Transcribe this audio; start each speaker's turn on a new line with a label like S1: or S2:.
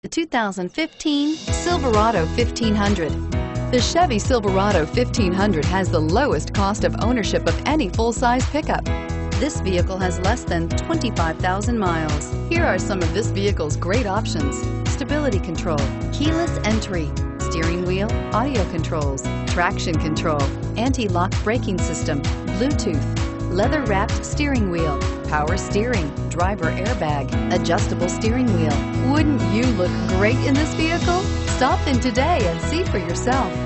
S1: The 2015 Silverado 1500. The Chevy Silverado 1500 has the lowest cost of ownership of any full-size pickup. This vehicle has less than 25,000 miles. Here are some of this vehicle's great options: stability control, keyless entry, steering wheel audio controls, traction control, anti-lock braking system, Bluetooth, leather-wrapped steering wheel, power steering, driver airbag, adjustable steering wheel. Wouldn't you look great in this vehicle? Stop in today and see for yourself.